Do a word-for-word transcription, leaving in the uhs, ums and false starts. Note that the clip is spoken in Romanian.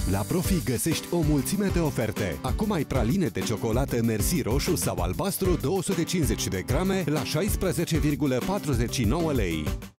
La Profi găsești o mulțime de oferte. Acum ai praline de ciocolată Merci roșu sau albastru două sute cincizeci de grame la șaisprezece virgulă patruzeci și nouă lei.